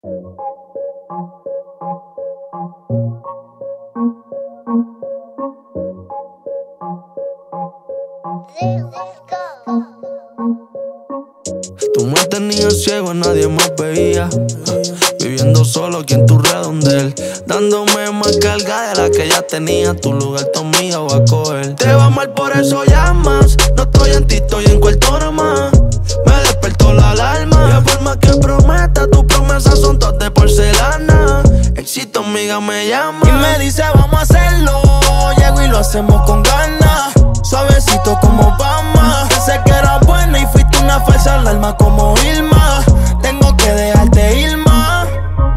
Tú me tenías ciego, nadie más veía. Viviendo solo aquí en tu redondel, dándome más carga de la que ya tenía. Tu lugar mío va a coger. Te va mal, por eso llamas. No estoy en ti, estoy en cuarto nomás. Me despertó la alarma. Y por más que prometa, tus promesas son todas de porcelana. Éxito, amiga, me llama y me dice vamos a hacerlo. Llego y lo hacemos con ganas, suavecito como Obama. Pensé que era buena y fuiste una falsa alarma como Irma. Tengo que dejarte ir más.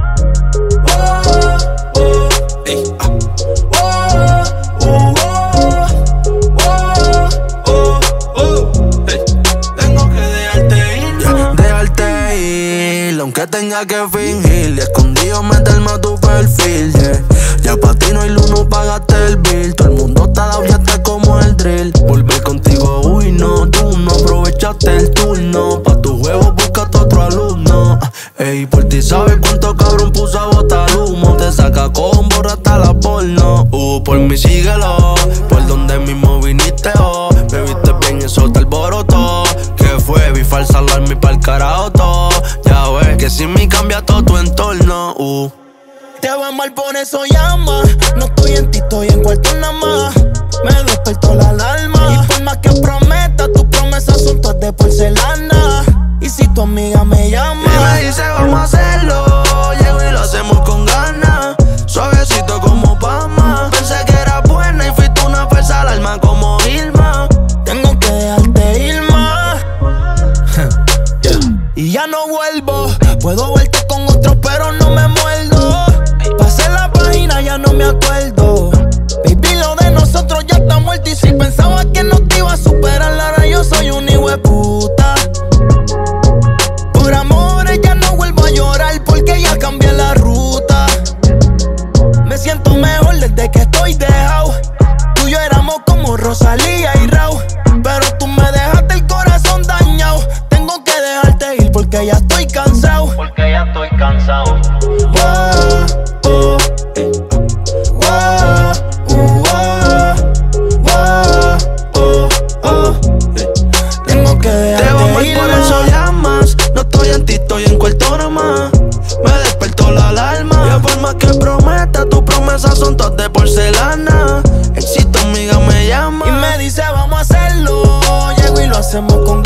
Tengo que dejarte ir, dejarte ir, aunque tenga que fingir y escondido meterme a tu perfil, yeah. Ya pa' ti no hay luz, no pagaste el bill. Todo el mundo está dado, ya está como el drill. Volver contigo, uy no, tú no aprovechaste el turno. Pa' tu juego búscate otro alumno. Ey, por ti sabes cuánto cabrón puso a botar humo. Te saca con borra hasta la porno. Por mí síguelo, por donde mismo viniste, oh. Me viste bien, eso te alborotó. ¿Qué fue? Vi falsa alarma y pa'l carajo todo. Ya ves que si me cambia todo tu entorno, Te va mal, por eso llama. No estoy en ti, estoy en cuarto nada más. Me despertó la alarma. Y por más que prometa, tus promesas son todas de porcelana. Y si tu amiga me llama y me dice vamos a hacerlo, llego y lo hacemos con ganas, suavecito como Obama. Pensé que era buena y fuiste una falsa alarma como Irma. Tengo que dejarte ir más. Y ya no vuelvo. Puedo verte con otro pero no me muerdo. Pasé la página, ya no me acuerdo. Baby, lo de nosotros ya está muerto. Y si pensaba que no te iba a superar, ahora yo soy un hijo de puta. Por amores ya no vuelvo a llorar, porque ya cambié la ruta. Me siento mejor desde que estoy dejado. Tú y yo éramos como Rosalía y Raúl, pero tú me dejaste el corazón dañado. Tengo que dejarte ir porque ya estoy cansado. Porque ya estoy cansado. Tengo que dejarte ir, por eso llamas. No estoy en ti, estoy en cuarto nomás. Me despertó la alarma. Y por más que prometa, tus promesas son todas de porcelana. Éxito, amiga, me llama y me dice vamos a hacerlo. Llego y lo hacemos con